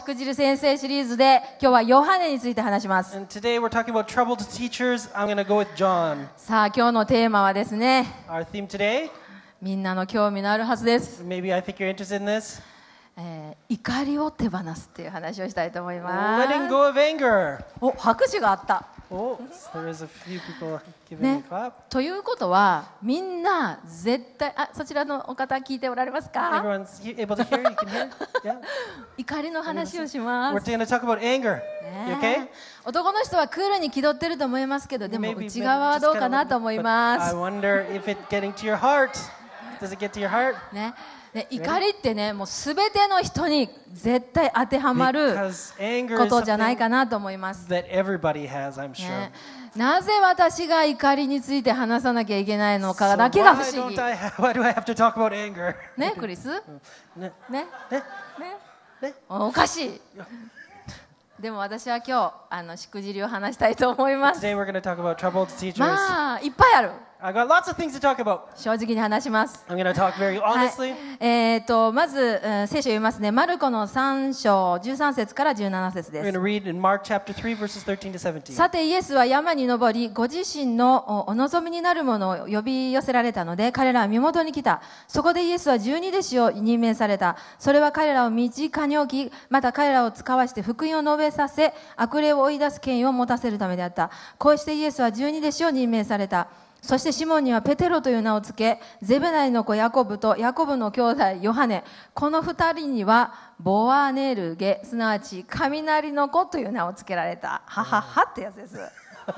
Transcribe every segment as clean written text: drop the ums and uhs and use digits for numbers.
くじる先生シリーズで今日はヨハネについて話します。 And today we're talking about troubled teachers. I'm going to go with John. さあ今日のテーマはですね、 Our theme today, みんなの興味のあるはずです。 maybe I think you're interested in this. 怒りを手放すっていう話をしたいと思います。 Letting go of anger. お、拍手があった。 Oh, there is a few people giving ね me a clap. ということはみんな絶対そちらのお方聞いておられますか？ Everyone's able to hear? You can hear? Yeah. 怒りの話をしま We're す。 going to talk about anger. You okay? 男の人はクールに気取ってると思いますけど、でも Maybe 内側はどうかなと思いま I す。 wonder if it's getting to your heart. Does it get to your heart? ね、怒りってね、もうすべての人に絶対当てはまる Because anger こ is とじゃない something かなと思います。 that everybody has, I'm sure. ね、なぜ私が怒りについて話さなきゃいけないの So かだけが不思議。 why do I have to talk about anger? ね、クリス？ ねね、 ねね、おかしい。でも私は今日しくじりを話したいと思います。 Today we're going to talk about troubled teachers. まあいっぱいある。 I got lots of things to talk about. 正直に話します。 I'm going to talk very はい honestly. まず、聖書を読みますね。マルコの3章13節から17節 We're で going す。 to read in Mark chapter 3 verses 13 to 17. さてイエスは山に登り、ご自身のお望みになるものを呼び寄せられたので、彼らは身元に来た。そこでイエスは12弟子を任命された。それは彼らを身近に置き、また彼らを使わして福音を述べさせ、悪霊を追い出す権威を持たせるためであった。こうしてイエスは12弟子を任命された。そしてシモンにはペテロという名をつけ、ゼベダイの子ヤコブとヤコブの兄弟ヨハネ、この2人にはボアネルゲ、すなわち雷の子という名をつけられた。はははってやつです。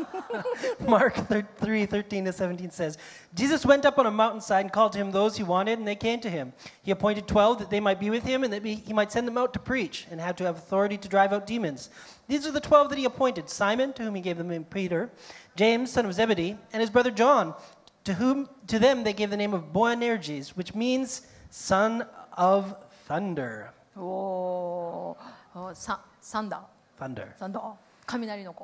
Mark 3:13 to 17 says, Jesus went up on a mountainside and called to him those he wanted, and they came to him. He appointed 12 that they might be with him and that he might send them out to preach and have to have authority to drive out demons. These are the 12 that he appointed: Simon, to whom he gave the name Peter, James, son of Zebedee, and his brother John, to them they gave the name of Boanerges, which means son of thunder. おー、サンダー。 Thunder. サンダー。雷の子。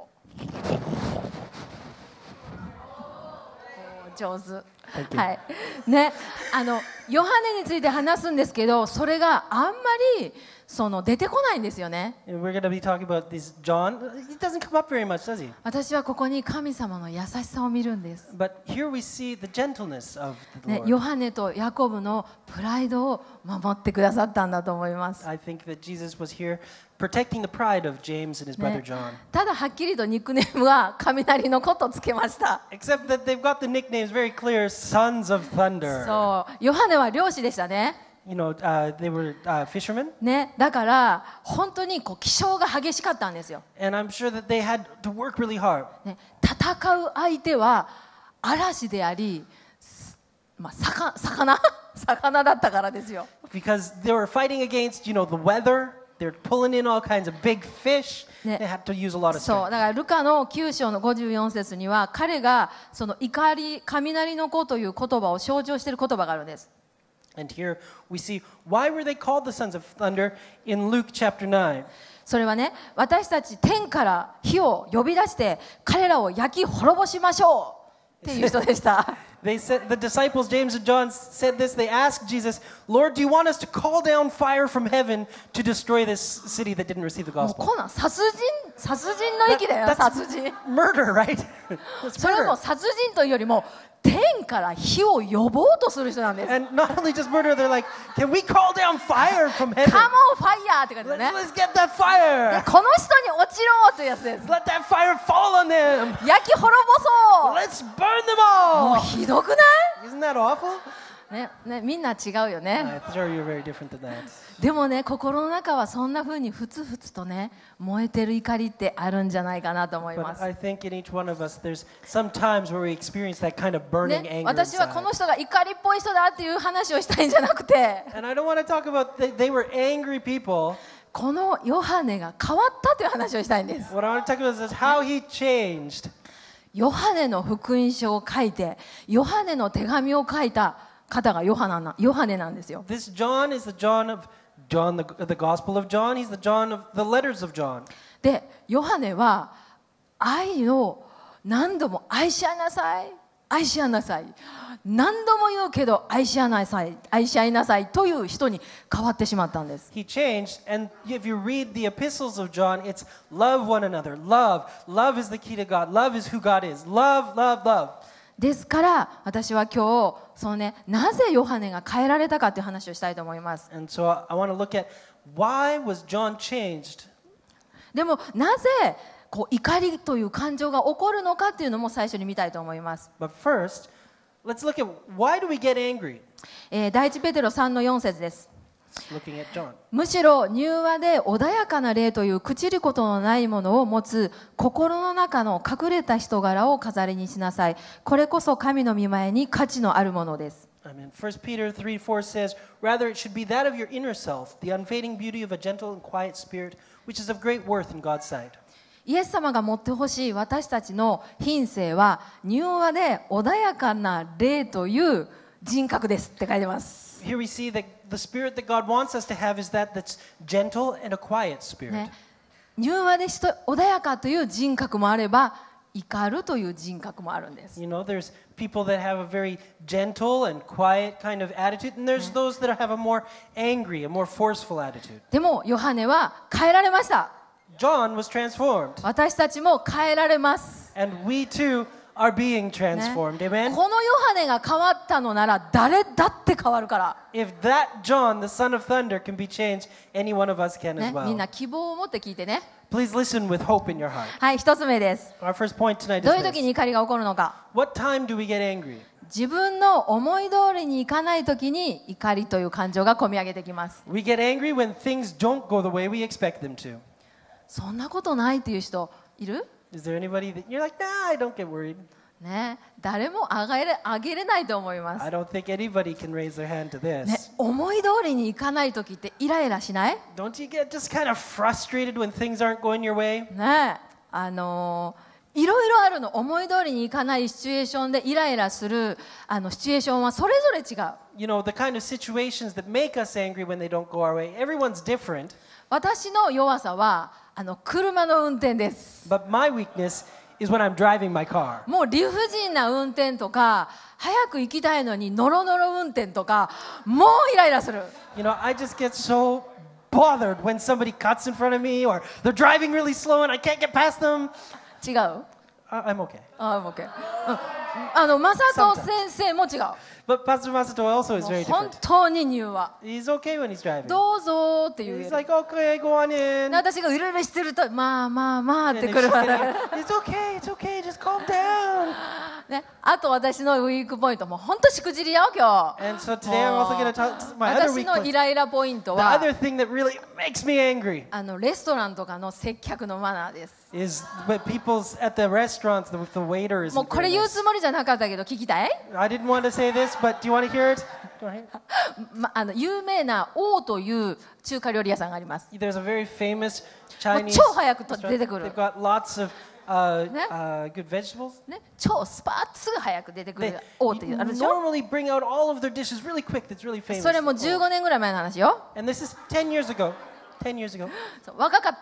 おー、上手。 Thank you. はい。ね、ヨハネについて話すんですけど、それがあんまり出てこないんですよね。 And we're going to be talking about this John. He doesn't come up very much, does he? 私はここに神様の優しさを見るんです。 But here we see the gentleness of the ね、 Lord. ヨハネとヤコブのプライドを守ってくださったんだと思います。 I think that Jesus was here protecting the pride of James and his brother ね John. ただはっきりとニックネームは雷の子とつけました。 Except that they've got the nicknames very clear, sons of thunder. そう、ヨハネは漁師でしたね。 You know, they were fishermen, ね、だから本当に気性が激しかったんですよ。 and I'm sure that they had to work really hard. ね、戦う相手は嵐であり、まあ、魚だったからですよ。 Because they were fighting against, you know, the weather. They're pulling in all kinds of big fish. ね、 They had to use a lot of そう、 strength. だからルカの9章の54節には彼が怒り、雷の子という言葉を象徴している言葉があるんです。 And here we see, why were they called the sons of thunder in Luke chapter 9? それはね、私たち天から火を呼び出して彼らを焼き滅ぼしましょうっていう人でした。 They said, the disciples, James and John, said this. They asked Jesus, Lord, do you want us to call down fire from heaven to destroy this city that didn't receive the もう gospel? こんなん殺人の域だよ、 That's 殺人。 murder, right? That's それも murder. 殺人というよりも天から火を呼ぼうとする人なんです。 And not only just murder, they're like, can we call down fire from heaven? カモンファイヤーって感じで Let's, ね。 let's get that fire. この人に落ちろというやつです。 Let that fire fall on them. 焼き滅ぼそう。 Let's burn them もう all. ひどくない？ Isn't that awful? ね、みんな違うよね。 I'm sure you're very different than that. でもね、心の中はそんな風にふつふつとね、燃えてる怒りってあるんじゃないかなと思いま But す。 I think in each one of us, there's some times where we experience that kind of burning ね、 anger 私はこ inside. の人が怒りっぽい人だっていう話をしたいんじゃなくて、 And I don't want to talk about they were angry people. このヨハネが変わったという話をしたいんです。 What I want to talk about is how he changed. ヨハネの福音書を書いて、ヨハネの手紙を書いた方がヨハネなんですよ。 This John is the John of John, the Gospel of John. He's the John of the letters of John. で、ヨハネは愛を何度も愛し合いなさい。 愛し合いなさい。何度も言うけど愛し合いなさい、愛し合いなさいという人に変わってしまったんです。 He changed, and if you read the epistles of John, it's love one another. Love. Love is the key to God. Love is who God is. Love, love, love. ですから私は今日そのね、なぜヨハネが変えられたかという話をしたいと思います。 And so I want to look at why was John changed? でもなぜこう怒りという感情が起こるのかっていうのも最初に見たいと思います。 But first, let's look at why do we get angry? 第一ペテロ3の4節です。 Looking at John. むしろ柔和で穏やかな霊という朽ちることのないものを持つ心の中の隠れた人柄を飾りにしなさい。これこそ神の御前に価値のあるものです。 1 Peter 3:4 says, Rather it should be that of your inner self, the unfading beauty of a gentle and quiet spirit, which is of great worth in God's sight. イエス様が持ってほしい私たちの品性は柔和で穏やかな霊という人格ですって書いてます。 Here we see that the spirit that God wants us to have is that's gentle and a quiet spirit. ね、柔和で穏やかという人格もあれば怒るという人格もあるんです。 You know, there's people that have a very gentle and quiet kind of attitude, and there's those that have a more angry, a more forceful attitude. でもヨハネは変えられました。 John was transformed, 私たちも変えられます。 and we too are being transformed. ね、 Amen? このヨハネが変わったのなら誰だって変わるから。 If that John, the son of thunder, can be changed, any one of us can ね、 as well. みんな希望を持って聞いてね。 Please listen with hope in your heart. はい、一つ目です。 Our first point tonight どういう is 時に this. 怒りが起こるのか。 What time do we get angry? 自分の思い通りにいかない時に怒りという感情がこみ上げてきます。 We get angry when things don't go the way we expect them to. そんなことないっていう人いる？ Is there anybody that you're like, nah, I don't get worried. ね、誰もあげれないと思います。 I don't think anybody can raise their hand to ね、 this. 思い通りにいかない時ってイライラしない？ Don't you get just kind of frustrated when things aren't going your way? ね、いろいろあるの。思い通りにいかないシチュエーションでイライラするシチュエーションはそれぞれ違う。 You know, the kind of situations that make us angry when they don't go our way, everyone's different. 私の弱さは車の運転です。 But my weakness is when I'm driving my car. もう理不尽な運転とか早く行きたいのにノロノロ運転とかもうイライラする。 You know, I just get so bothered when somebody cuts in front of me or they're driving really slow and I can't get past them. 違う？ I'm okay. あ、OK。マサト先生も違う。 But Pastor Masato also is very 本 different. 当に柔和。 He's okay when he's driving. どうぞって言う。 He's like, okay, go on in. 私がうるうるしてるとまあまあまあっ And て if くる she's わ getting, it's okay, it's okay, just calm down. ね、あと私のウィークポイントも本当しくじりよ今日。 And so today I'm also going to talk my other 私 weak の point. イライラポイント The は other thing that really makes me angry レストランとかの接客のマナーです。 is when people's at the restaurants, the waiter is. もうこれ言うつもりじゃなかったけど聞きたい？ I didn't want to say this, but do you want to hear it? Go ahead. 有名な王という中華料理屋さんがあります。 There's a very famous Chinese. 超早く出てくる。 They've got lots of good vegetables. ね、超スパッツが早く出てく They る王っていうあるでしょ。 normally bring out all of their dishes really quick. That's really famous. それも15年ぐらい前の話よ。 And this is 10 years ago. 10 years ago. そう若かった。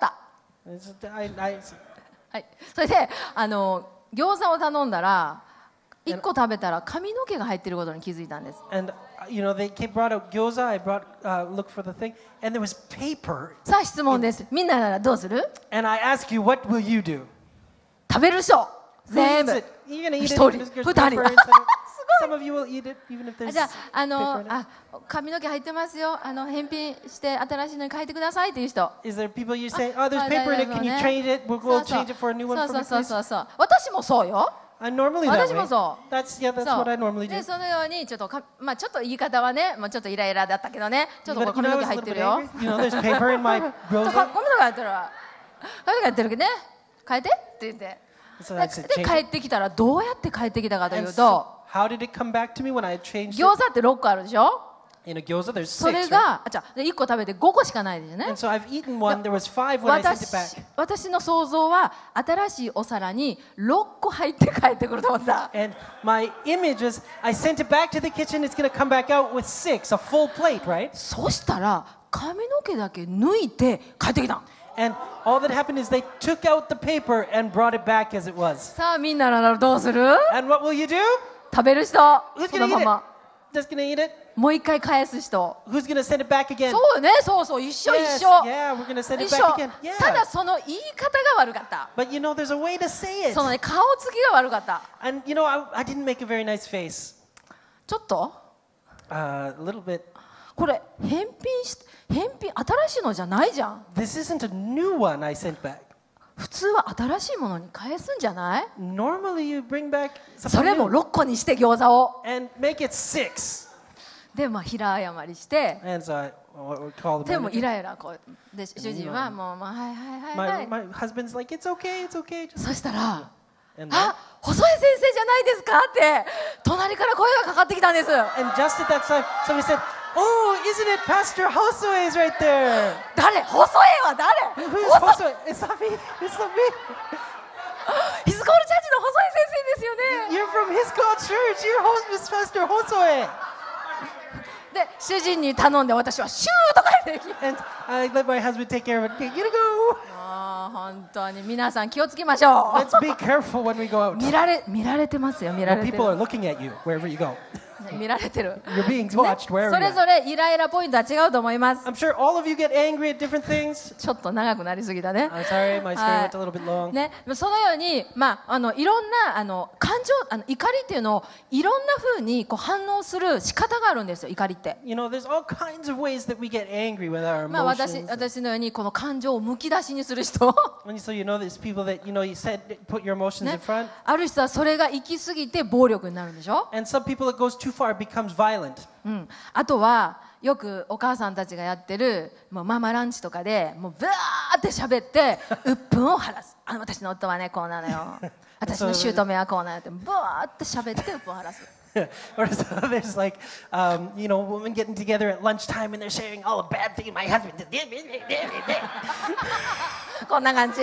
はい、それで餃子を頼んだら1個食べたら髪の毛が入ってることに気づいたんです。 And you know, they brought out gyoza. I looked for the thing, and there was paper. さあ質問です。みんなならどうする？ And I ask you, what will you do? 食べるでしょ。 Who 全 eats 部。 it? You're gonna eat 一 it 人、 even if there's 二 paper 人。 inside it. Some of you will eat it even if there's じゃあ paper in it. 髪の毛入ってますよ。返品して新しいのに変えてくださいっていう人。 Is there people you say, oh, there's あ paper in it, だ can you ね trade it? We'll そう go そう change it for a new one そう for そう me, そう please. そう。私もそうよ。 I'm normally that 私 way. もそ That's う。 what I normally で do. そのようにちょっとまあちょっと言い方はね、もうちょっとイライラだったけどね、ちょっと But, これ you 髪 know, の I 毛 was 入 a って little る bit よ。 angry. You know, there's paper in my こ gyoza. このとこ入ってるわ。髪の毛入ってるけどね。変えてって言って。 So I said, で change 帰 it. ってきたらどうやって帰ってきたかとい And う so, と、 how did it come back to me when I had changed 餃 it? 子って6個あるでしょ。 In a gyoza, there's それ 6, right? が1個食べて5個しかないですよね。 And so I've eaten one. There was 5 when I sent it back. 私の想像は新しいお皿に6個入って帰ってくると思った。 And my image is, I sent it back to the kitchen. It's going to come back out with 6, a full plate, right? そしたら髪の毛だけ抜いて帰ってきた。 And all that happened is they took out the paper and brought it back as it was. さあみんなならどうする？ And what will you do? 食べる人、 Who's そ gonna の eat ま it? ま Just gonna eat it? もう一回返す人。 Who's gonna send it back again? そうよね、そうそう、一緒 Yes, 一緒。 yeah, we're gonna send 一 it 緒 back again. ただ Yeah. その言い方が悪かった。 But you know, there's a way to say it. そのね、顔つきが悪かった。 And you know, I didn't make a very nice face. ちょっと A little bit. これ返品新しいのじゃないじゃん。 This isn't a new one I sent back. 普通は新しいものに返すんじゃない？ Normally, you bring back そ something れも new 6個にして餃子を。 and make it 6. で、まあ平謝りして、 And so I call で the も manager. イライラこうで主人はもうまあはいはいはいはい。 My husband's like, it's okay, it's okay. Just... そしたら、 And, あ、細井先生じゃないですかって隣から声がかかってきたんです。 and just at that time, somebody said, oh, isn't it Pastor Josue is right there? 誰？細井は誰？ Who is Josue? It's not me. It's not me. ヒスコールチャーチの細井先生ですよね。 You're from his God Church. You're host, Pastor Josue. で、主人に頼んで私はシューとか言って。 And I let my husband take care of it. Okay, you gotta go. ああ、本当に皆さん気をつけましょ Let's be careful when we go う。 out. 見られてますよ。見ら Well, れて people are る。 looking at you wherever you go. 見られてる。 You're being ね watched そ wherever れ you ぞ are. れイライラポイントは違うと思います。 I'm sure all of you get angry at different things. ちょっと長くなりすぎたね。 I'm sorry, my story はい went a little bit long. ね、そのように、まあ、いろんな感情怒りっていうのをいろんな風にこう反応する仕方があるんですよ。怒りって。 You know, there's all kinds of ways that we get angry with our まあ、 emotions. 私のようにこの感情をむき出しにする人、 And so you know, there's people that you said put your emotions ね in front, ある人はそれが行き過ぎて暴力になるんでしょ、 and some people it goes too far, it becomes violent. うん、あとはよくお母さんたちがやってるもうママランチとかでもうブワーって喋って鬱憤を晴らす。私の夫はねこうなのよ、私の姑はこうなのってブワーって喋って鬱憤を晴らす。 Or so there's like, women getting together at lunchtime and they're sharing all the bad things my husband did. こんな感じ。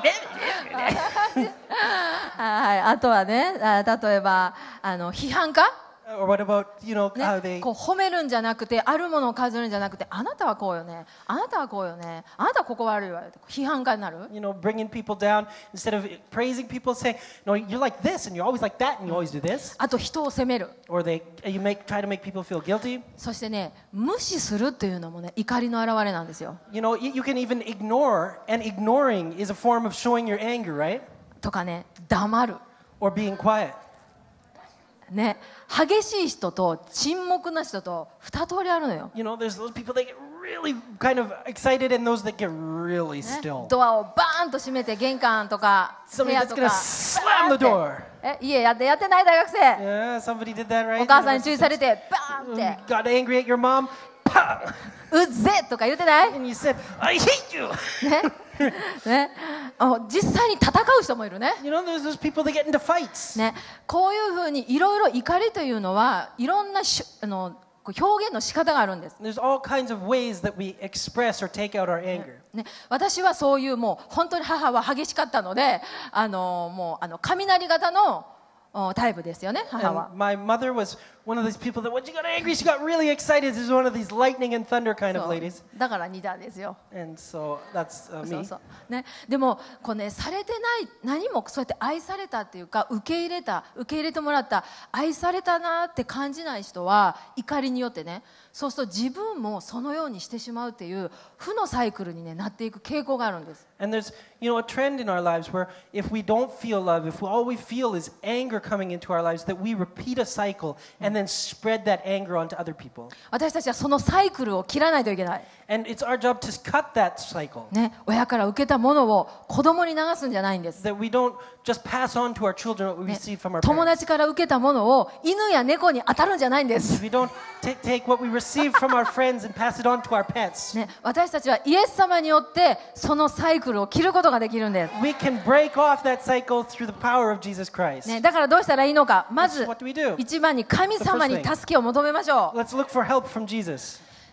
はい、あとはね、例えば批判家、 Or what about, how ね、 they, こう褒めるんじゃなくてあるものを数えるんじゃなくてあなたはこうよね、あなたはこうよね、あなたはここ悪いわよって批判家になる。 bringing people down instead of praising people, saying, no, you're like this and you're always like that and you always do this. あと人を責める。 Or try to make people feel guilty. そしてね、無視するっていうのもね怒りの表れなんですよ。 You can even ignore, and ignoring is a form of showing your anger, right? とかね、黙る。 Or being quiet. ね、激しい人と沈黙な人と二通りあるのよ。 There's those people that get really kind of excited and those that get really ね still. ドアをバーンと閉めて玄関とか部 Somebody 屋 that's と gonna か slam the door. 家やってない大学生、 Yeah, somebody did that, right? お母さんに注意されてバーンって Got angry at your mom. Pah! うっぜとか言ってない？ And you said, I hate you. ね、実際に戦う人もいるね。 There's those people that get into fights. ね、こういうふうにいろいろ怒りというのはいろんな表現の仕方があるんです。 There's all kinds of ways that we express or take out our anger. ね、私はそういうもう本当に母は激しかったのでもう雷型のタイプですよね、母は。 And my mother was one of these people that when she got angry, she got really excited. She's one of these lightning and thunder kind そ of う ladies. だから似たんですよ。 And so that's そう me. そうね、でもこう、ね、されてない何もそうやって愛されたっていうか受け入れてもらった愛されたなって感じない人は怒りによってね、そうすると自分もそのようにしてしまうっていう負のサイクルに、ね、なっていく傾向があるんです。 And there's, a trend in our lives where if we don't feel love, if all we feel is anger coming into our lives, that we repeat a cycle and then spread that anger onto other people. 私たちはそのサイクルを切らないといけない。 And it's our job to cut that cycle. ね、親から受けたものを子供に流すんじゃないんです。 That we don't just pass on to our children what we ね receive from our 友 parents. 達から受けたものを犬や猫に当たるんじゃないんです。 We don't take what we receive from our friends and pass it on to our pets. ね、私たちはイエス様によってそのサイクルを切ることができるんです。 We can break off that cycle through the power of Jesus Christ. ね、だからどうしたらいいのか、まず What do we do? 一番に神様に助けを求めましょう。 Let's look for help from Jesus.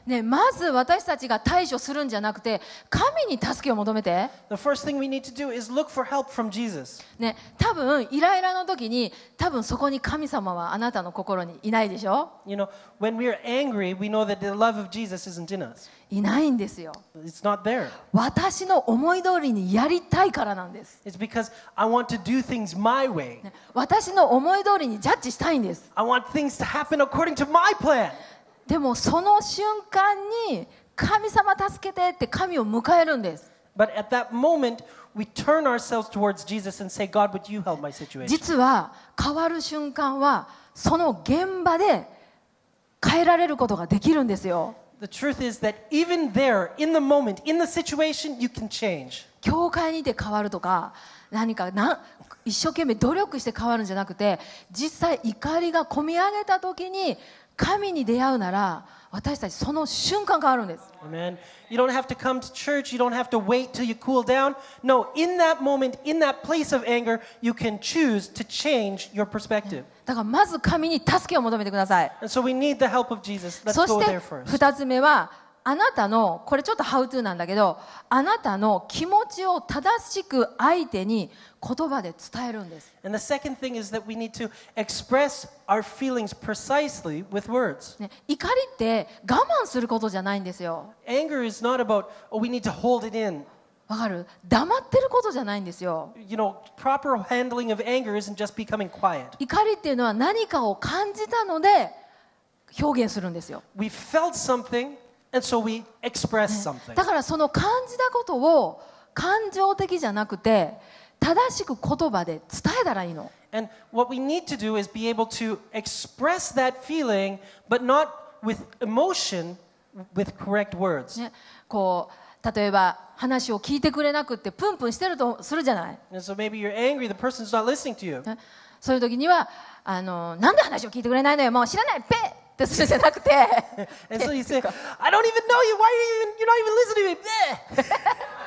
ね、まず私たちが対処するんじゃなくて、神に助けを求めて。 The first thing we need to do is look for help from Jesus. ね、多分イライラの時に、多分そこに神様はあなたの心にいないでしょ。 You know, when we are angry, we know that the love of Jesus isn't in us. いないんですよ。 It's not there. 私の思い通りにやりたいからなんです。 It's because I want to do things my way. ね、私の思い通りにジャッジしたいんです。 I want things to happen according to my plan. でもその瞬間に神様助けてって神を迎えるんです。 But at that moment, we turn ourselves towards Jesus and say, God, would you help my situation? 実は変わる瞬間はその現場で変えられることができるんですよ。 The truth is that even there, in the moment, in the situation, you can change. 教会にて変わるとか何か一生懸命努力して変わるんじゃなくて、実際怒りがこみ上げた時に神に出会うなら私たちその瞬間変わるんです。 Amen. You don't have to come to church. You don't have to wait till you cool down. No, in that moment, in that place of anger, you can choose to change your perspective. だからまず神に助けを求めてください。 And so we need the help of Jesus. Let's そし go て there first. 2つ目は、あなたのこれちょっとハウトゥーなんだけど、あなたの気持ちを正しく相手に言葉で伝えるんです。 And the second thing is that we need to express our feelings precisely with words. ね、怒りって我慢することじゃないんですよ。 Anger is not about, oh, we need to hold it in. わかる？黙ってることじゃないんですよ。 You know, proper handling of anger isn't just becoming quiet. 怒りっていうのは何かを感じたので表現するんですよ。 We felt something, and so we express something. だからその感じたことを感情的じゃなくて正しく言葉で伝えたらいいの。 And what we need to do is be able to express that feeling, but not with emotion, with correct words. ね、こう例えば話を聞いてくれなくってプンプンしてるとするじゃない。 And so maybe you're angry, the person's not listening to you. ね、そういう時にはなんで話を聞いてくれないのよ、もう知らない、ペッってするじゃなくて And so you say, I don't even know you. Why are you're not even listening to me?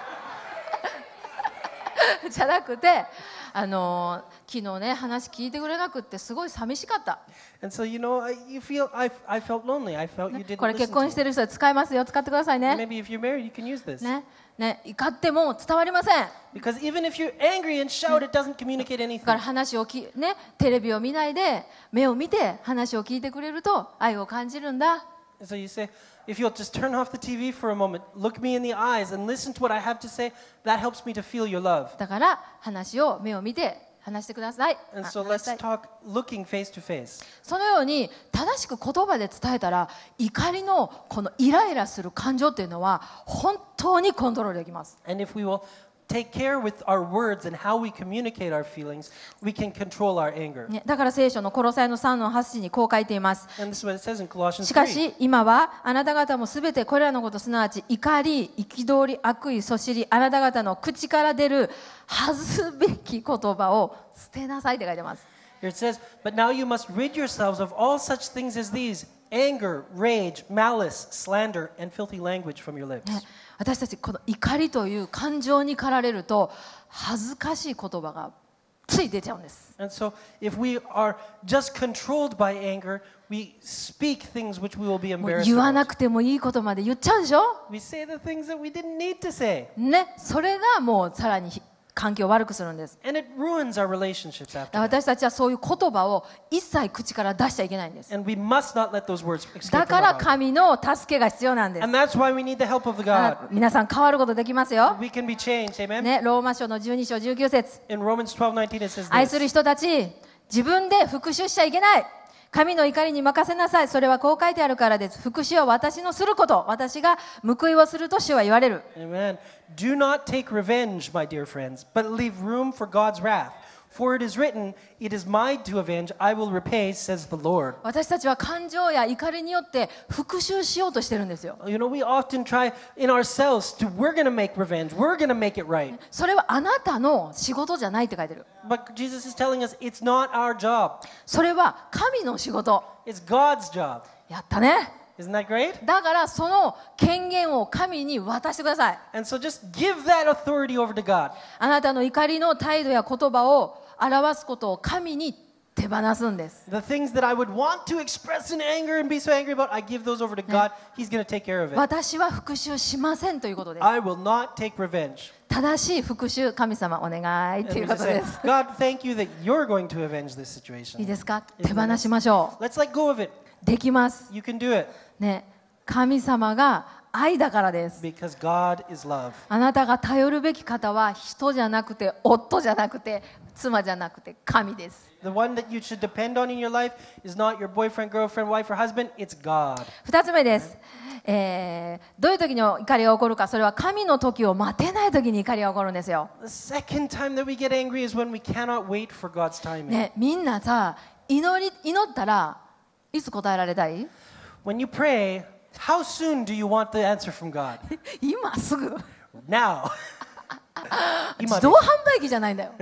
じゃなくて、昨日ね話聞いてくれなくってすごい寂しかった。 And so you know, you feel I felt lonely. I felt you didn't これ listen 結婚 to してる人は使えますよ、使ってください me. ね。 Maybe if you're married, you can use this. ね、怒っても伝わりません。 Because even if you're angry and shout, it doesn't communicate だから anything. 話をね、テレビを見ないで目を見て話を聞いてくれると愛を感じるんだ。 And so you say, if you'll just turn off the TV for a moment, look me in the eyes and listen to what I have to say, that helps me to feel your love. だから話を目を見て話してください。 And so 話し let's たい talk looking face to face. そのように正しく言葉で伝えたら、怒りのこのイライラする感情っていうのは本当にコントロールできます。 And if we will take care with our words and how we communicate our feelings, we can control our anger. ね、だから聖書のコロサイの3の8節にこう書いています。 And this is what it says in Colossians しか 3. し今はあなた方もすべてこれらのこと、すなわち怒り、憤り、悪意、そしり、あなた方の口から出る恥ずべき言葉を捨てなさいって書いてます。 Here it says, but now you must rid yourselves of all such things as these: anger, rage, malice, slander, and filthy language from your lips. ね、私たちこの怒りという感情に駆られると恥ずかしい言葉がつい出ちゃうんです。 And so if we are just controlled by anger, we speak things which we will be もう embarrassed 言わな about. くてもいいことまで言っちゃうでしょ。 We say the things that we didn't need to say. ね、それがもうさらに環境を悪くするんです。 And it ruins our relationships だ after から that. 私たちはそういう言葉を一切口から出しちゃいけないんです。 And we must not let those words escape だ from か our ら mouth. 神の助けが必要なんです。 And that's why we need the help of the だか God. ら皆さん変わることできますよ。 We can be changed, amen? ね、ローマ書の12章19節。 In Romans 12:19 it says 愛す this. る人たち、自分で復讐しちゃいけない。神の怒りに任せなさい。それはこう書いてあるからです。復讐は私のすること。私が報いをすると主は言われる。 Amen. Do not take revenge, my dear friends, but leave room for God's wrath. For it is written, it is mine to avenge, I will repay, says the Lord. 私たちは感情や怒りによって復讐しようとしてるんですよ。 You know, we often try in ourselves to, we're going to make revenge, we're going to make it right. それはあなたの仕事じゃないって書いてる。 But Jesus is telling us it's not our job, それは神の仕事。 it's God's job. やったね。 Isn't that great? だからその権限を神に渡してください。 And so just give that authority over to God. あなたの怒りの態度や言葉を表すことを神に手放すんです。 The things that I would want to express in anger and be so angry about, I give those over to God. He's going to take care of it. 私は復讐しませんということです。 I will not take revenge. 正しい復讐、神様お願いと And い we うこ just と say, です。 God, thank you that you're going to avenge this いい situation. ですか？手放しましょ Let's let go of it. う。できます。 You can do it ね、神様が愛だからです。 because God is love. あなたが頼るべき方は人じゃなくて、夫じゃなくて、妻じゃなくて、神です。 The one that you should depend on in your life is not your boyfriend, girlfriend, wife, or husband. It's God. 2つ目です。どういう時に怒りが起こるか、それは神の時を待てない時に怒りが起こるんですよ。 The second time that we get angry is when we cannot wait for God's timing. ね、みんなさ、祈ったらいつ答えられたい？ When you pray, how soon do you want the answer from God? 今すぐ。 Now. 自動販売機じゃないんだよ。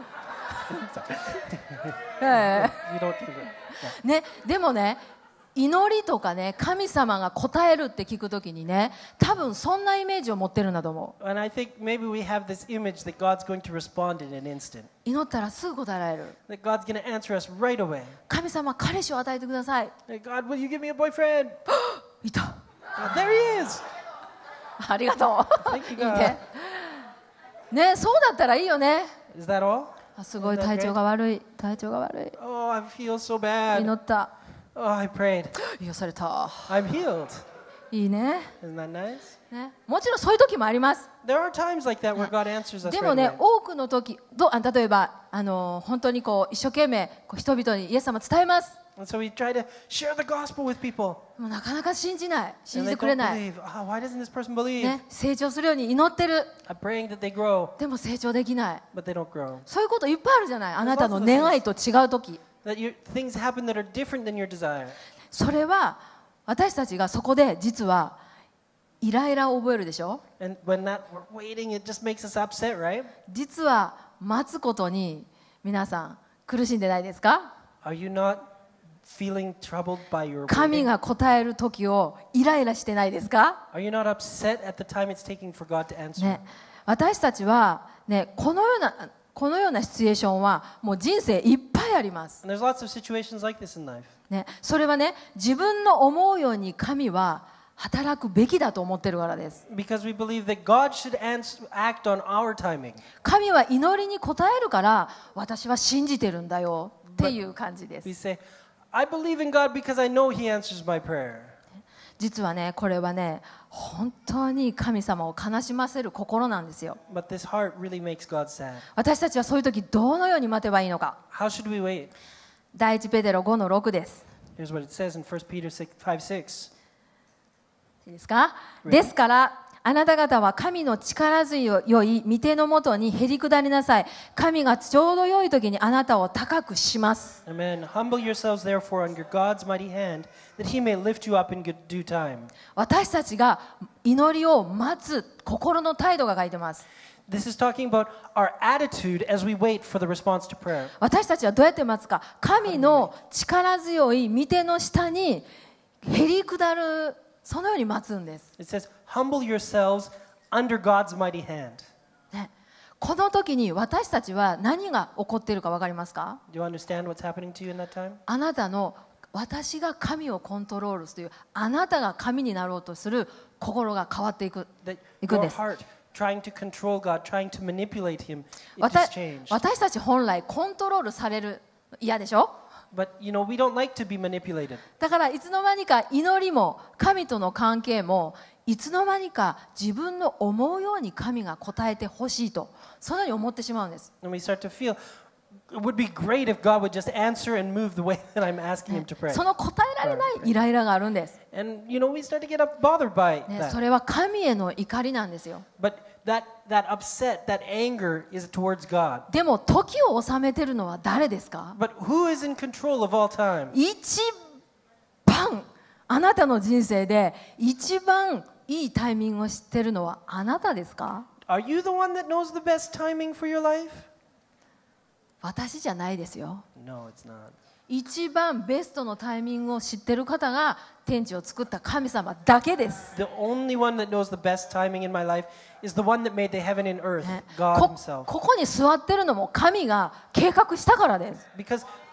You don't do that. ね、でもね、祈りとかね、神様が答えるって聞くときにね、多分そんなイメージを持ってるんだと思う。 And I think maybe we have this image that God's going to respond in an instant. 祈ったらすぐ答えられる。 That God's going to answer us right away. 神様、彼氏を与えてください。 That God, will you give me a boyfriend? いた。 There he is. ありがとう。 Thank い you, い God. ね。ね、そうだったらいいよね。 Is that all? あ、すごい体調が悪い。体調が悪い。 Oh, I feel so bad. 祈った。 Oh, I prayed. 癒された。 I'm healed. いいね。 Isn't that nice? ね、もちろんそういう時もあります。 There are times like that where God answers us で right もね、 away. 多くの時例えば本当にこう一生懸命こう人々にイエス様伝えます。 And so we try to share the gospel with people. でもなかなか信じない、信 And じ they てくれ don't ない、 believe. Oh, why doesn't this person believe? ね、成長するように祈ってる。 I'm praying that they grow, でも成長できない。 but they don't grow. そういうこといっぱいあるじゃない。あなたの願いと違う時。 That things happen that are different than your desire. それは私たちがそこで実はイライラを覚えるでしょ。 And when we're waiting, it just makes us upset, right? 実は待つことに皆さん苦しんでないですか？ Are you not feeling troubled by your 神 waiting? が答える時をイライラしてないですか？ Are you not upset at the time it's taking for God to answer? ね、私たちは、ね、このようなシチュエーションはもう人生いっぱいあります。 And there's lots of situations like this in life. ね、それはね、自分の思うように神は働くべきだと思ってるからです。 Because we believe that God should act on our timing. 神は祈りに応えるから私は信じてるんだよっていう感じで We す。 say, I believe in God because I know He answers my prayer. 実はね、これはね、本当に神様を悲しませる心なんですよ。 But this heart really makes God sad. 私たちはそういう時どのように待てばいいのか。 How should we wait? 第一ペテロ5の6です。 Here's what it says in 1 Peter 5:6. いいですか？ですからあなた方は神の力強い御手のもとにへり下りなさい。神がちょうど良い時にあなたを高くします。 Amen. Humble yourselves therefore under God's mighty hand, that He may lift you up in due time. 私たちが祈りを待つ心の態度が書いてます。 This is talking about our attitude as we wait for the response to prayer. 私たちはどうやって待つか。神の力強い御手の下にへり下る、そのように待つんです。 It says, humble yourselves under God's mighty hand. ね、この時に私たちは何が起こっているか分かりますか？ Do you understand what's happening to you in that time? あなたの私が神をコントロールするという、あなたが神になろうとする心が変わっていくん That で your す。 heart, trying to control God, trying to manipulate Him, it 私 just changed. 私たち本来コントロールされる嫌でしょ。 But you know, we don't like to be manipulated. だからいつの間にか祈りも神との関係もいつの間にか自分の思うように神が答えてほしいと、そのように思ってしまうんです。 And we start to feel, it would be great if God would just answer and move the way that I'm asking Him to pray. その答えられないイライラがあるんです。 And you know, we start to get bothered by ね、 that. それは神への怒りなんですよ。 But that upset, that anger is towards God. でも時を収めてるのは誰ですか？ But who is in control of all time? 一番あなたの人生で一番いいタイミングを知ってるのはあなたですか？ Are you the one that knows the best timing for your life? 私じゃないですよ。 No, it's not. 一番ベストのタイミングを知ってる方が天地を作った神様だけです。 The only one that knows the best timing in my life is the one that made the heaven and earth, ね、 God Himself. ここに座ってるのも神が計画したからです。 Because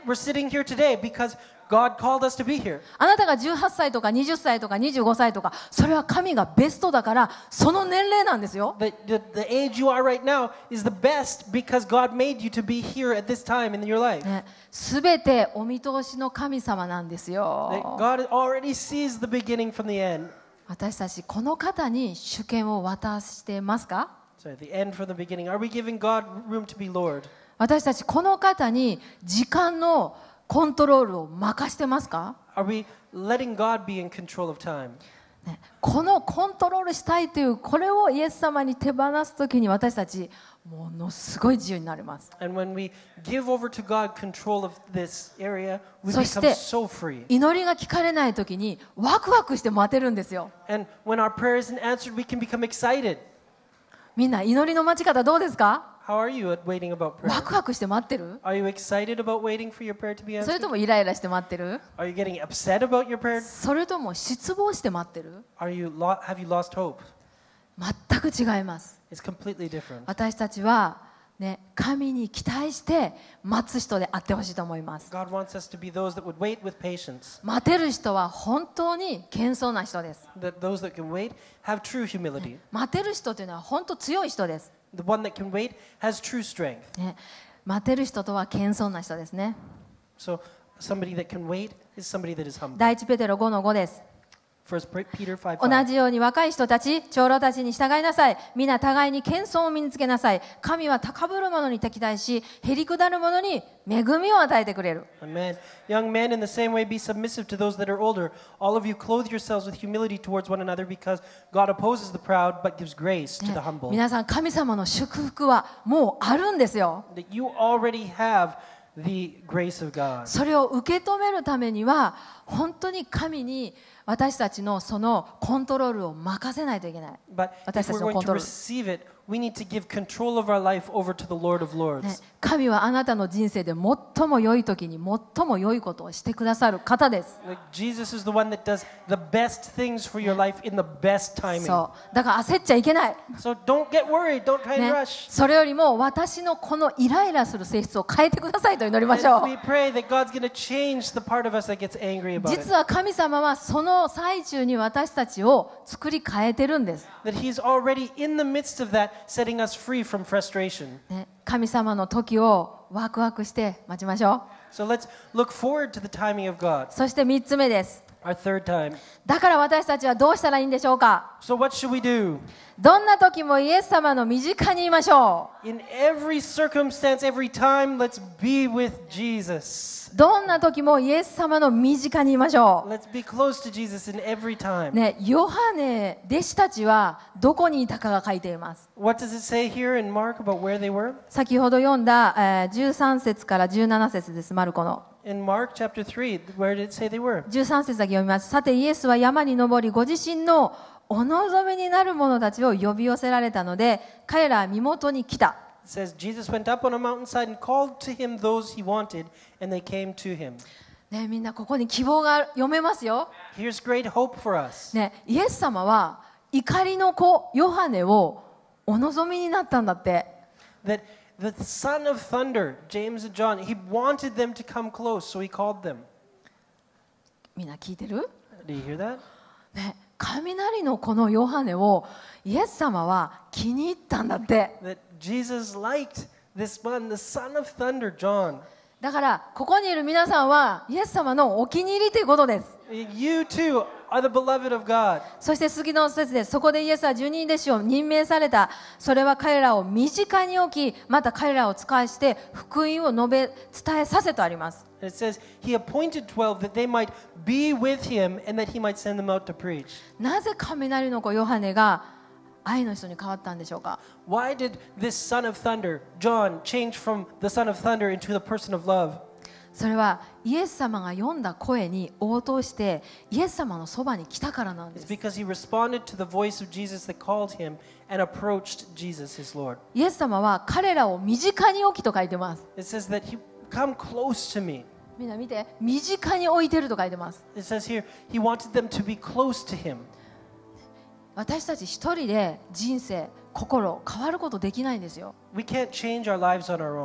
we're sitting here today because God called us to be here. あなたが18歳とか20歳とか25歳とか、それは神がベストだから、その年齢なんですよ。 The age you are right now is the best because God made you to be here at this time in your life. ね、すべてお見通しの神様なんです That よ。 God already sees the beginning from the end. 私たち、この方に主権を渡してますか？ Sorry, the end from the beginning. Are we giving God room to be Lord? 私たち、この方に時間のコントロールを任してますか？ Are we letting God be in control of time? ね、このコントロールしたいというこれをイエス様に手放すときに私たちものすごい自由になります。 And when we give over to God control of this area, we そし become て so free. 祈りが聞かれないときにワクワクして待てるんですよ。 And when our prayer isn't answered, we can become excited. みんな祈りの待ち方どうですか？ How are you at waiting about ワ prayer? クワクして待ってる？ Are you excited about waiting for your prayer to be それ answered? ともイライラして待ってる？ Are you getting upset about your prayer? それとも失望して待ってる？ Have you lost hope? 全く違います。 It's completely different. 私たちは、ね、神に期待して待つ人であってほしいと思います。 God wants us to be those that would wait with patience. 待てる人は本当に謙遜な人です。 That those that can wait have true humility. 待てる人というのは本当強い人です。 The one that can wait has true strength. ね、待てる人とは謙遜な人ですね。 So somebody that can wait is somebody that is humble. 第一ペテロ5の5です。 First Peter 5:5. 同じように若い人たち、長老たちに従いなさい。皆互いに謙遜を身につけなさい。神は高ぶる者に敵対し、へりくだる者に恵みを与えてくれる。 Amen. Young men, in the same way, be submissive to those that are older. All of you clothe yourselves with humility towards one another because God opposes the proud but gives grace to ね the humble. 皆さん、神様の祝福はもうあるんですよ。 That you already have the grace of God. それを受け止めるためには、本当に神に私たちのそのコントロールを任せないといけない。 But 私 if たち we're の going コン to トロール。 receive it, we need to give control of our life over to the Lord of ね Lords. 神はあなたの人生で最も良い時に最も良いことをしてくださる方です。 Like Jesus is the one that does the best things for your life in the best timing. そうだから焦っちゃいけない、 So don't get worried. Don't try and ね、 rush. それよりも私のこのイライラする性質を変えてくださいと祈りましょ And う。 we pray that God's going to change the part of us that gets angry about it. 実は神様はその最中に私たちを作り変えてるんです、 That He's already in the midst of that, setting us free from frustration. ね、神様の時をワクワクして待ちましょ So let's look forward to the timing of God. う。そして3つ目です。 Our third time. だから私たちはどうしたらいいんでしょうか。 So what should we do? どんな時もイエス様の身近にいましょ In every circumstance, every time, let's be with Jesus. う。どんな時もイエス様の身近にいましょ Let's be close to Jesus in every time. う。ね、ヨハネ弟子たちはどこにいたかが書いています。 What does it say here in Mark about where they were? 先ほど読んだ、13節から17節です、マルコの。 In Mark chapter 3, where did it say they were? 13節だけ読みます。さてイエスは山に登り、ご自身のお望みになる者たちを呼び寄せられたので、彼らは身元に来た。 It says, Jesus went up on a mountainside and called to him those he wanted, and they came to him. ね、みんなここに希望が読めますよ。 Here's great hope for us. ね、イエス様は怒りの子ヨハネをお望みになったんだって。 That the son of thunder, James and John, he wanted them to come close, so he called them. みんな聞いてる？ Do you hear that? ね、雷の子のヨハネをイエス様は気に入ったんだって。 That Jesus liked this one, the son of thunder, John. だからここにいる皆さんはイエス様のお気に入りということです。 You too are the beloved of God. そして次の節です。そこでイエスは十二弟子を任命された。それは彼らを身近に置き、また彼らを使いして福音を述べ伝えさせとあります。 And it says, he appointed 12 that they might be with him and that he might send them out to preach. なぜ雷の子ヨハネが愛の人に変わったんでしょうか。 Why did this son of thunder, John, change from the son of thunder into the person of love? それはイエス様が読んだ声に応答してイエス様のそばに来たからなんで It's す。 because he responded to the voice of Jesus that called him and approached Jesus, his Lord. イエス様は彼らを身近に置きと書いてます。 It says that he come close to me. みんな見て、身近に置いてると書いてます。 It says here, he wanted them to be close to him. 私たち一人で人生、心変わることできないんですよ。 We can't change our lives on our own.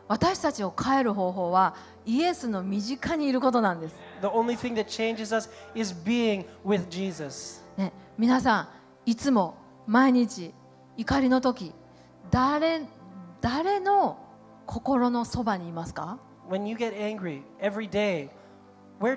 私たちを変える方法はイエスの身近にいることなんです。 The only thing that changes us is being with Jesus. ね、皆さんいつも毎日怒りの時、誰の心のそばにいますか？ When you get angry every day, where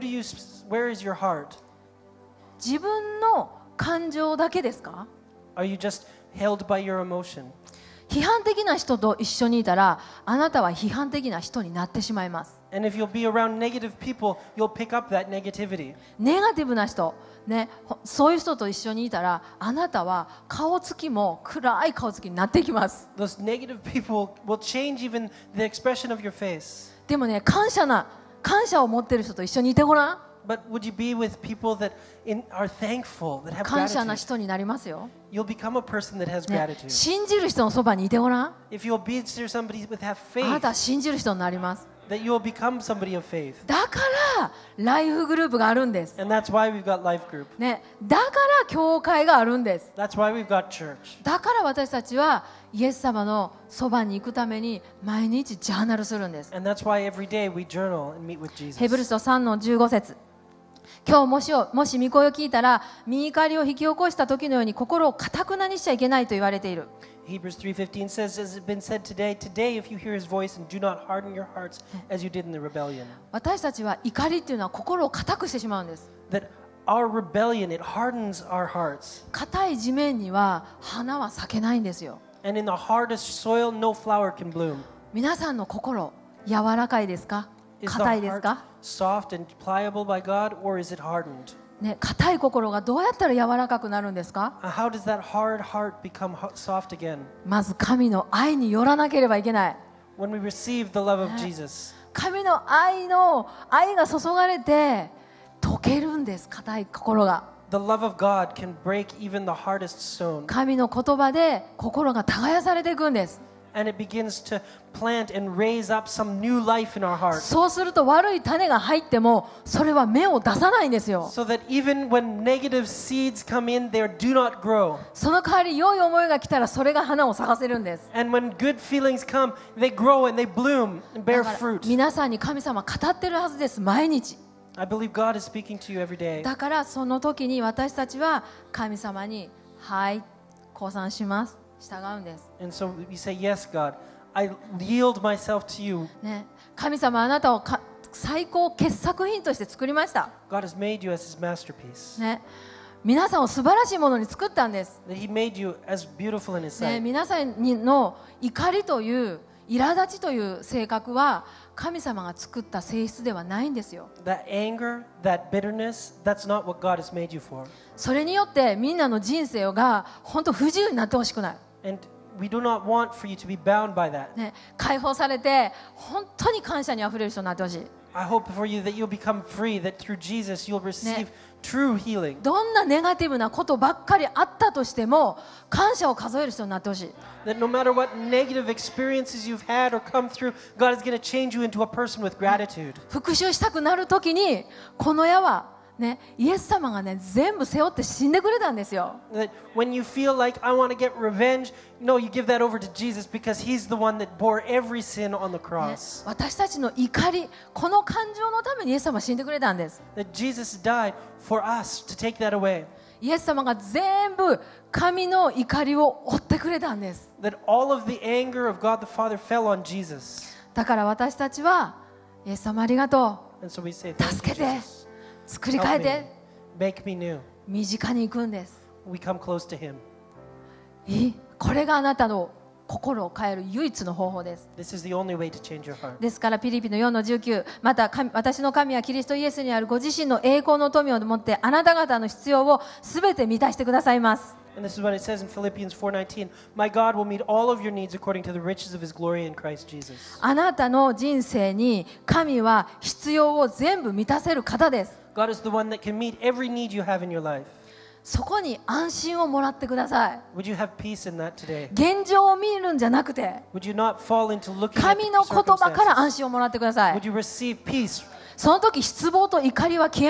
is your heart? 自分の感情だけですか？ Are you just held by your emotion? 批判的な人と一緒にいたら、あなたは批判的な人になってしまいます。 And if you'll be around negative people, you'll pick up that negativity. ネガティブな人、ね、そういう人と一緒にいたら、あなたは顔つきも暗い顔つきになってきます。 Those negative people will change even the expression of your face. でもね、感謝を持っている人と一緒にいてごらん。 But would you be with people that are thankful, that have 感謝な gratitude? 人になりますよ。 You'll become a person that has ね、 gratitude. 信じる人のそばにいてごらん。 If you'll be near somebody that have あな faith, たは信じる人になります。 that you'll become somebody of faith. だからライフグループがあるんです。 And that's why we've got life group. ね、だから教会があるんです。 That's why we've got church. だから私たちはイエス様のそばに行くために毎日ジャーナルするんです。 And that's why every day we journal and meet with Jesus. ヘブル書3の15節。今日もし御声を聞いたら、身怒りを引き起こした時のように心を堅くなにしちゃいけないと言われている。 Hebrews 3:15 says, as has been said today, if you hear his voice and do not harden your hearts as you did in the rebellion. 私たちは怒りっていうのは心を堅くしてしまうんです。 That our rebellion, it hardens our hearts. 硬い地面には花は咲けないんですよ。 And in the hardest soil, no flower can bloom. 皆さんの心、柔らかいですか？ Is the 硬いです heart か？ soft and pliable by God, or is it hardened? ね、硬い心がどうやったら柔らかくなるんですか？ How does that hard heart become soft again? まず神の愛によらなければいけない。 When we receive the love of Jesus. 神の愛が注がれて溶けるんです、硬い心が。 The love of God can break even the hardest stone. 神の言葉で心が耕されていくんです。 And it begins to plant and raise up some new life in our heart. そうすると悪い種が入ってもそれは芽を出さないんですよ。 So that even when negative seeds come in, they do not grow. その代わり良い思いが来たらそれが花を咲かせるんです。 And when good feelings come, they grow and they bloom and bear だから fruit. 皆さんに神様語ってるはずです、毎日。 I believe God is speaking to you every day. だからその時に私たちは神様にはい降参します、従うんです、 And so we say, yes, God, I yield myself to you. ね、神様あなたを最高傑作品として作りました、 God has made you as his masterpiece. ね、皆さんを素晴らしいものに作ったんです、 That he made you as beautiful in his ね、 sight. 皆さんの怒りという苛立ちという性格は神様が作った性質ではないんですよ。 That anger, that bitterness, that's not what God has made you for. それによってみんなの人生が本当不自由になってほしくない、 And we do not want for you to be bound by that. ね、解放されて本当に感謝にあふれる人になってほしい。 I hope for you that you'll become free, that through Jesus you'll receive true healing. どんなネガティブなことばっかりあったとしても感謝を数える人になってほしい。 That no matter what negative experiences you've had or come through, God is going to change you into a person with gratitude. 復讐したくなるときにこの矢は、ね、イエス様が、ね、全部背負って死んでくれたんですよ。 That when you feel like I want to get revenge, no, you give that over to Jesus because He's the one that bore every sin on the ね、 cross. 私たちの怒り、この感情のためにイエス様は死んでくれたんです。 That Jesus died for us to take that away. イエス様が全部神の怒りを負ってくれたんです。 That all of the anger of God the Father fell on Jesus. だから私たちはイエス様ありがと And so we say, う、 thank 助 you, けて、 Jesus. 作り変え Help て、 me. Make me new. 身近に行くんです。 We come close to Him. これがあなたの心を変える唯一の方法です。 This is the only way to change your heart. ですからピリピの4の19、また私の神はキリストイエスにあるご自身の栄光の富を持ってあなた方の必要をすべて満たしてくださいます。 And this is what it says in Philippians 4:19. My God will meet all of your needs according to the riches of His glory in Christ Jesus. あなたの人生に神は必要を全部満たせる方です。 God is the one that can meet every need you have in your life. そこに安心をもらってください。 Would you have peace in that today? 現状を見るんじゃなくて、 Would you not fall into looking at 神 the の言葉から circumstances? 安心をもらってください。 Would you receive peace? その時失望と怒りは消えます。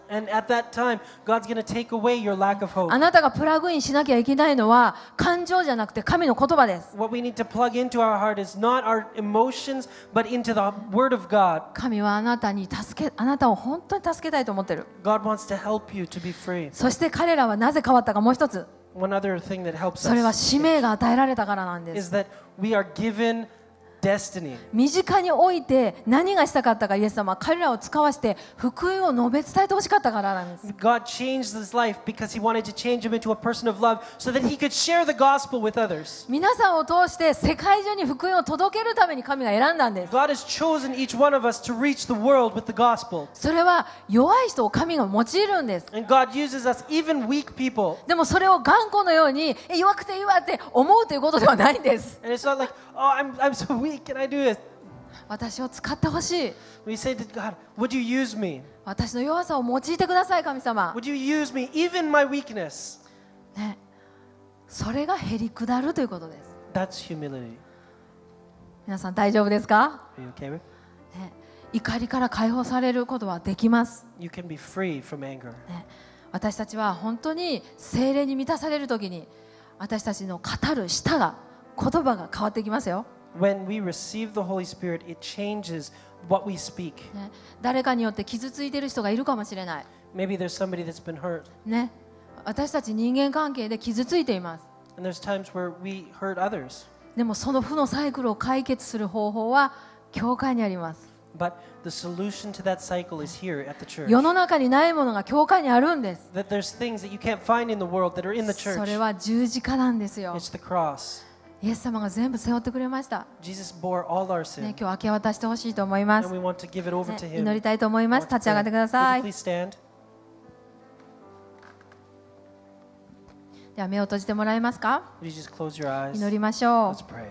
And at that time, God's going to take away your lack of hope. あなたがプラグインしなきゃいけないのは感情じゃなくて神の言葉です。 What we need to plug into our heart is not our emotions, but into the Word of God. 神はあなたを本当に助けたいと思っている。 God wants to help you to be free. そして彼らはなぜ変わったか、もう一つ、 One other thing that helps それは us 使命が与えられたからなんです。 is that we are given destiny. 身近において何がしたかったか、イエス様は彼らを使わして福音を述べ伝えてほしかったからなんです。 God changed his life because he wanted to change him into a person of love so that he could share the gospel with others. 皆さんを通して世界中に福音を届けるために神が選んだんです。 God has chosen each one of us to reach the world with the gospel. それは弱い人を神が用いるんです。 And God uses us, even weak people. でもそれを頑固のように弱くていいわって思うということではないんです。 And it's not like, oh, I'm so weak, can I do it? 私を使ってほしい。 We say to God, would you use me? 私の弱さを用いてください、神様。 Would you use me, even my weakness? ね、それがへり下るということです。 That's humility. 皆さん大丈夫ですか？ Are you okay? ね、怒りから解放されることはできます。 You can be free from anger. ね、私たちは本当に聖霊に満たされるときに私たちの語る舌が言葉が変わってきますよ。 When we receive the Holy Spirit, it changes what we speak. ね、誰かによって傷ついている人がいるかもしれない。 Maybe there's somebody that's been hurt. ね、私たち人間関係で傷ついています。 And there's times where we hurt others. でもその負のサイクルを解決する方法は教会にあります。 But the solution to that cycle is here at the church. 世の中にないものが教会にあるんです。 That there's things that you can't find in the world that are in the そ church. れは十字架なんですよ。 It's the cross. イエス様が全部背負ってくれました。 Jesus bore all our ね、 sin. 今日明け渡してほしいと思います。 And we want to give it over ね to him. 祈りたいと思います。 I want to 立ち上がってくだ pray. さ Would い。 you please stand? では目を閉じてもらえますか？ Would you just close your eyes? 祈りましょ Let's pray.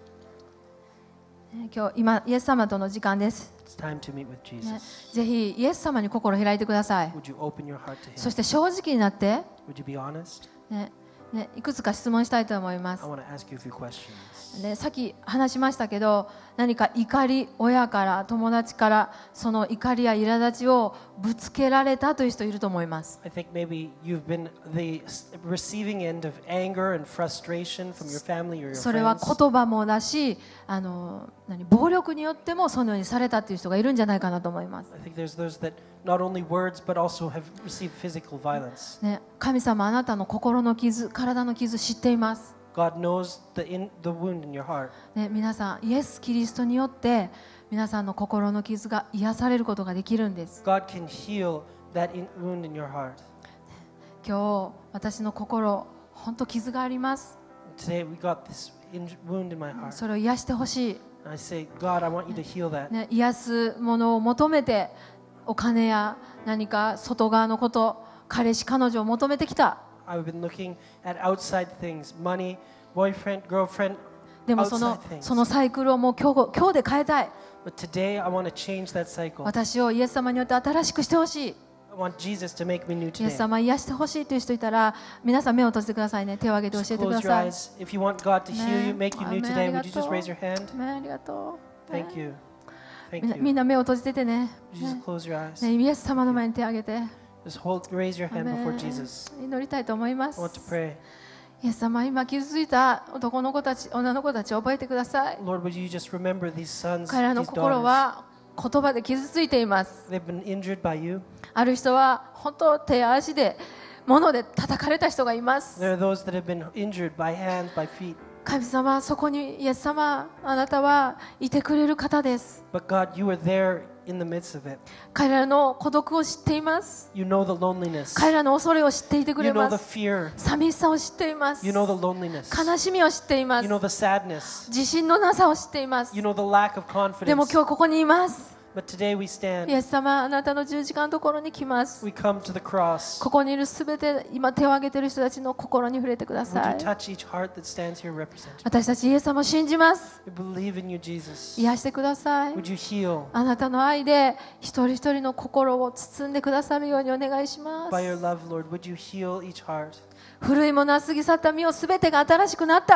う。今イエス様との時間です。 It's time to meet with ね、 Jesus. ぜひイエス様に心を開いてください。 Would you open your heart to そ him? して正直になって、 Would you be honest? いくつか質問したいと思います I。want to ask you a few questions. さっき話しましたけど、何か怒り、親から友達からその怒りや苛立ちをぶつけられたという人いると思います。 I think maybe you've been the receiving end of anger and frustration from your family or your それは friends. 言葉もだし、暴力によってもそのようにされたという人がいるんじゃないかなと思います。 I think there's those that not only words but also have received physical violence. ね、神様あなたの心の傷、体の傷知っています。 God knows the wound in your heart. ね、皆さんイエス・キリストによって皆さんの心の傷が癒されることができるんです。 God can heal that wound in your heart. 今日私の心本当傷があります。 Today we got this wound in my heart. それを癒してほしい。 I say, God, I want you to heal that. ね、癒すものを求めてお金や何か外側のこと、彼氏彼女を求めてきた。 I've been looking at outside things, money, boyfriend, girlfriend, でもそ outside の things. サイクルをもう今日で変えたい。 But today I want to change that cycle. 私をイエス様によって新しくしてほしい。 I want Jesus to make me new イエス today. 様癒してほしいという人いたら、皆さん目を閉じてくださいね。手を挙げて教 Just えてく close だ your さい。 eyes. If you want God to heal you, make you new アーメン today, ありが would you とう just raise your hand? アーメンありがとう。 Thank you. み Thank んなみん you. な目を閉じててね。 Would you just close your eyes? ね、イエス様の前に手を挙げて。 Just raise your アー hand メ before ン Jesus. 祈りたいと思いま I want to す。 pray. イエス様、今傷ついた男の子たち、女の子たちを覚えてください。 Lord, would you just remember these sons, 彼らの these 心 daughters? は言葉で傷ついています。 They've been injured by you. ある人は本当手や足で物で叩かれた人がいます。 There are those that have been injured by hands, by feet. 神様、そこにイエス様、あなたはいてくれる方です。 But God, you are there in the midst of it. 彼らの孤独を知っています。 You know the loneliness. 彼らの恐れを知っていてく You れ know ま the す。 fear. 寂しさを知っています。 You know the loneliness. 悲しみを知っていま You す。 know the sadness. 自信のなさを知っています。 You know the lack of でも confidence. 今日ここにいます。 But today we イ stand. エス様、あなたの十字架のところに来ます。 We come to the cross. ここにいるすべて今手を挙げている人たちの心に触れてくだ Would さ you い。 touch each heart that stands here represented? 私たちイエス様を信じます。 We believe in you, Jesus. 癒してください。 Would you heal? あなたの愛で一人一人の心を包んでくださるようにお願いしま By your す。 love, Lord, would you heal each heart? 古いものは過ぎ去った身をすべてが新しくなった。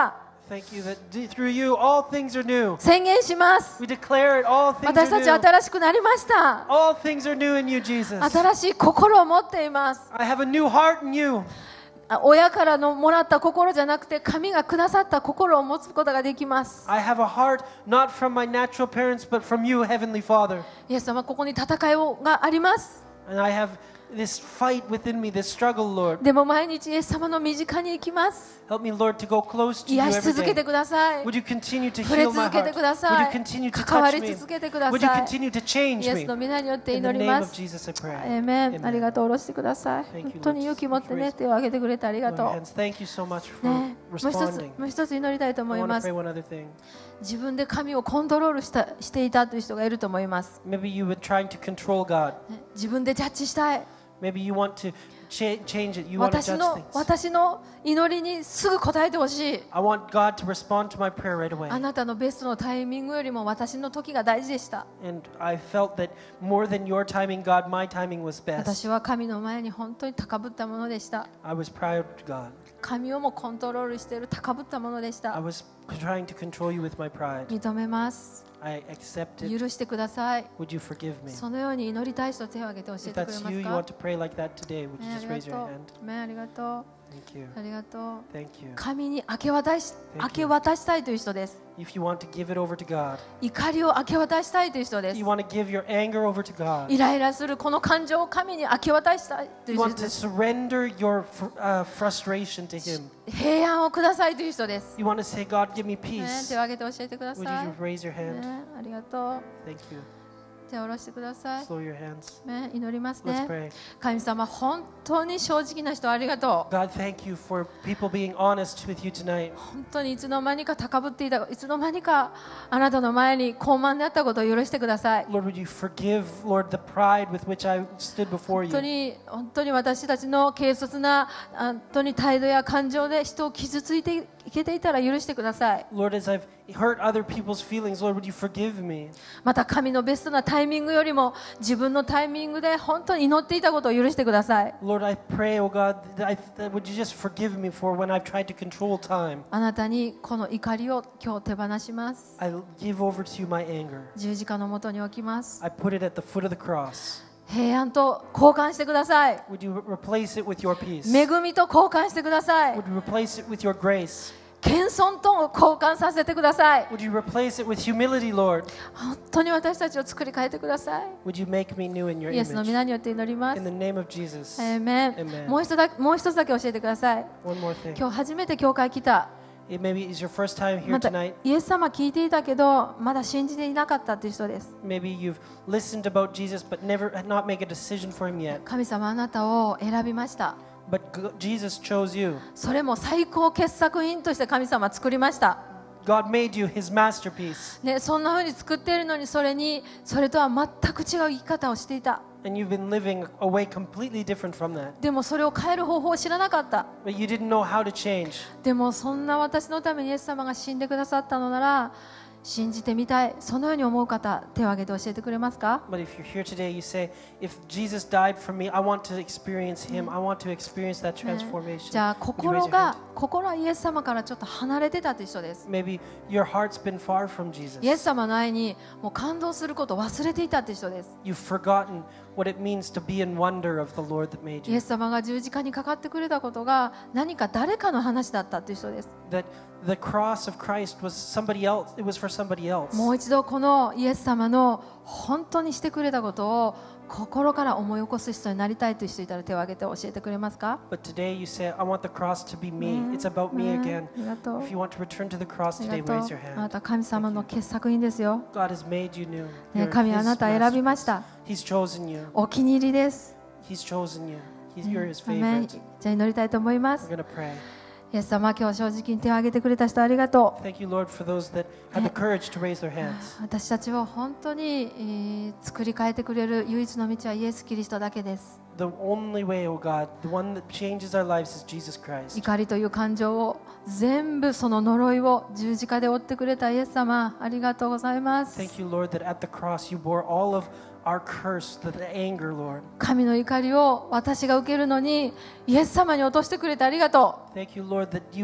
Thank you that through you all things are new. 宣言します。 We declare it, all things 私た are ち new. 新しくなりました。 All things are new in you, Jesus. 新しい心を持っています。 I have a new heart in you. 親からのもらった心じゃなくて、神がくださった心を持つことができます。 I have a heart not from my natural parents, but from you, Heavenly Father. イエス様、ここに戦いがあります。 And I have this fight within me, this struggle, Lord. でも毎日イエス様の身近に行きます。 Help me, Lord, to go close to you 癒し every 続けて day. ください。 Would you continue to 触れ heal my 続けて heart? くだ Would さ you い。 continue to 関わ touch り me? 続けてくだ Would you さい。 continue to change イエス me? の皆によって In the 祈り name ま of す。 Jesus, I pray. アーメン。 Amen. ありがとう。下ろしてください。 Thank you, 本当に勇気持ってね、手を挙げてくれてありが Lord と hands. Thank you so much う。 for ね、もう一つ responding. もう一つ祈りたいと思 I い want ま to す pray。one other thing. 自分で神をコントロールしていたという人がいると思います。 Maybe you were trying to control God. ね、自分でジャッジしたい。 Maybe you want to change it. You want to 私 judge の things. 私の祈りにすぐ答えてほしい。 I want God to respond to my prayer right away. あなたのベストのタイミングよりも私の時が大事でした。 And I felt that more than your timing, God, my timing was best. 私は神の前に本当に高ぶったものでした。 I was proud to God. 神をもコントロールしている高ぶったものでし I た。 was trying to control you with my pride. 認めます。 I accept it. 許してください。 Would you forgive me? そのように祈りたい人手を挙げて教え If てくれ that's ま you, す you か want。to pray like that today, would ね、 you あ just りが raise と your う hand?。 ね、ありがとう。 Thank you. ありがとう。 Thank you. 神に明け渡したいという人です。 If you want to give it over to God, 怒りを明け渡したいという人で if す you。want to give your anger over to God, イライラするこの感情を神に明け渡したいとい you う want 人 to です。 surrender your frustration to Him. 平安をくださいという人です。 You want to say, God, give me ね、 peace. 手を挙げて教えてくだ Would さい。 you raise your hand? ね、ありがとう。 Thank you. 手を下ろしてください。 Slow your hands. ね、祈ります Let's ね。 pray. 神様、本当に正直な人ありがとう。 God, thank you for people being honest with you tonight. 本当にいつの間にか高ぶっていた、いつの間にかあなたの前に高慢であったことを許してください。 Lord, would you forgive, Lord, the pride with which I stood before 本当に私たちの軽率な本当に態度や感情で人を傷ついていけていたら許してください。 you. Lord, as I've hurt other people's feelings, Lord, would you forgive me? また神のベストなタイミングよりも自分のタイミングで本当に祈っていたことを許してください。 Lord, I pray, oh God, that would you just forgive me for when I've tried to control time. あなたにこの怒りを今日手放します。 I give over to you my anger. 十字架のもとに置きます。 I put it at the foot of the cross. 平安と交換してください。 Would you replace it with your peace? 恵みと交換してください。 Would you replace it with your grace? 謙遜と交換させてください。 Would you replace it with humility, Lord? 本当に私たちを作り変えてください。 Would you make me new in your イエスの image? 皆によって祈ります In。the name of Jesus. アーメン。 Amen. もう一つだけ教えてください。 One more thing. 今日初めて教会来た。 It maybe is your first time here また tonight. イエス様聞いていたけどまだ信じていなかったという人です。 Maybe you've listened about Jesus but had not made a decision for him yet. 神様あなたを選びました。 But Jesus chose you. それも最高傑作品として神様は作りました。 God made you his masterpiece. ね、そんな風に作っているのにそれとは全く違う生き方をしていた。 And you've been living a way completely different from that. でもそれを変える方法を知らなかった。 But you didn't know how to change. でもそんな私のためにイエス様が死んでくださったのなら信じてみたい。そのように思う方手を挙げて教えてくれますか？ But if you're here today, you say, if Jesus died for me, I want to experience him. I want to experience that transformation. じゃあ Would you raise your hand? 心はイエス様からちょっと離れてたという人です。 Maybe your heart's been far from Jesus. イエス様の愛にもう感動することを忘れていたという人です。 You've forgotten what it means to be in wonder of the Lord that made イエ you. ス様が十字架にかかってくれたことが何か誰かの話だったという人です。 That the cross of Christ was somebody else. It was for somebody else. もう一度このイエス様の本当にしてくれたことを心から思い起こす人になりたいという人いたら手を挙げて教えてくれますか？ But today you say, I want the cross to be me. It's about me again. ありがとう。 If you want to return to the cross あ today, りが raise と your う。あな hand. た神様の傑作品ですよ。 God has made you new. ね、 You're 神 his あなた選びまし masterpiece. た。 He's chosen you. お気に入りです。 He's chosen you. You're his アーメン。 favorite. じゃあ祈りたいと思いま We're す。 going to pray. イエス様、今日正直に手を挙げてくれた人ありがとう。 Thank you, Lord, for those that had the courage to raise their hands. 私たちを本当に、作り変えてくれる唯一の道はイエス・キリストだけです。 The only way, oh God, the one that changes our lives is Jesus Christ. 怒りという感情を全部その呪いを十字架で負ってくれたイエス様、ありがとうございます。 Thank you, Lord, that at the cross you bore all of our curse, the anger, Lord. 神の怒りを私が受けるのにイエス様に落としてくれてありがと Thank you, Lord, that you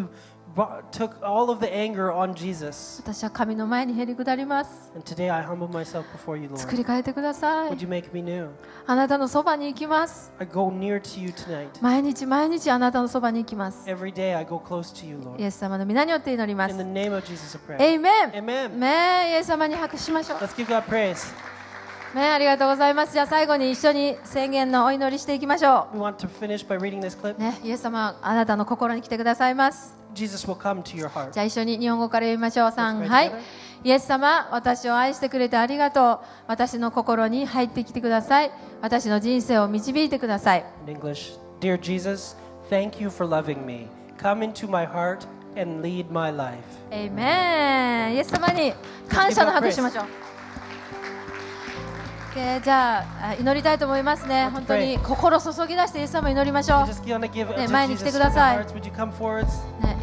took all of the anger on Jesus. 私は神の前にへり下ります。 And today I humble myself before you, 作 Lord. り変えてくださ Would い。 you make me new? あなたのそばに行きます。 I go near to you tonight. 毎日毎日あなたのそばに行きます。 Every day I go close to you, イ Lord. エス様の皆によって祈りま In す。 the name of Jesus I pray. エイメン。 Amen. イエス様に拍手しましょう。 Let's give God praise. ありがとうございます。じゃあ最後に一緒に宣言のお祈りしていきましょ We want to finish by reading this clip. う。イエス様あなたの心に来てくださいます。 Jesus will come to your heart. じゃあ一緒に日本語から読みましょう。3、 Let's pray はい together.。 イエス様、私を愛してくれてありがとう。私の心に入ってきてください。私の人生を導いてください。 In English, Dear Jesus, thank you for loving me. Come into my heart and lead my life. エイメン。イエス様に感謝の拍手しましょう。じゃあ祈りたいと思いますね。本当に心注ぎ出してイエス様に祈りましょう。 Just gonna give it ね、 to 前に来て Jesus くだ in さい。 our hearts. Would you come forwards? ね、